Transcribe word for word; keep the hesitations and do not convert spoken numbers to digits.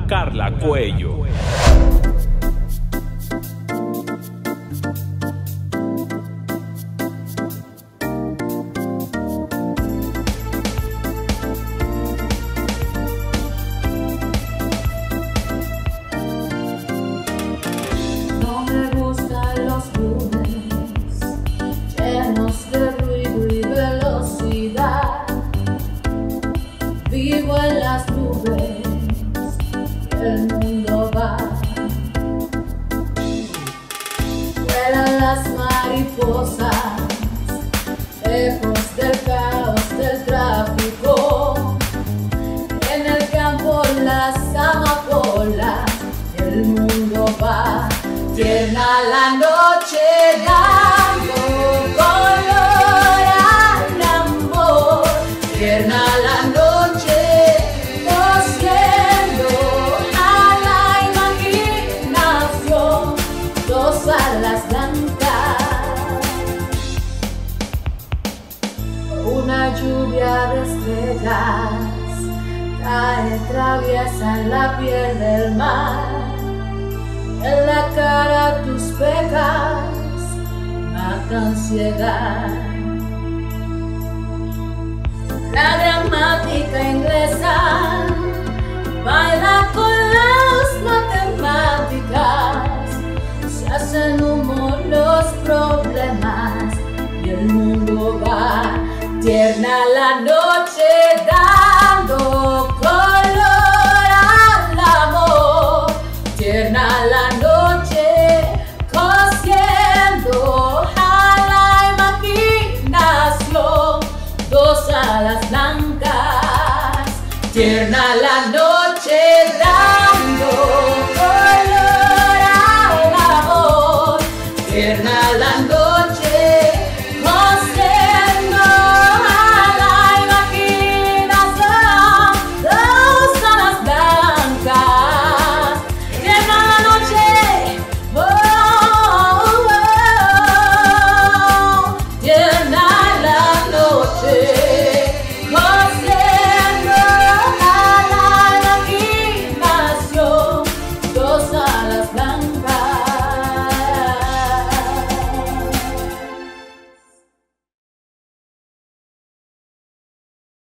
Carla Cuello. No me gustan los lunes llenos de ruido y velocidad. Vivo en las nubes y el mundo va. Vuelan las mariposas lejos del caos del tráfico. En el campo las amapolas, el mundo va. Tierna la noche dando color al amor. Tierna la noche cosiendo a la imaginación dos alas blancas. Una lluvia de estrellas cae traviesa en la piel del mar. En la cara tus pecas matan ansiedad. La gramática inglesa baila con las matemáticas. Se hacen humo los problemas y el mundo va. Tierna la noche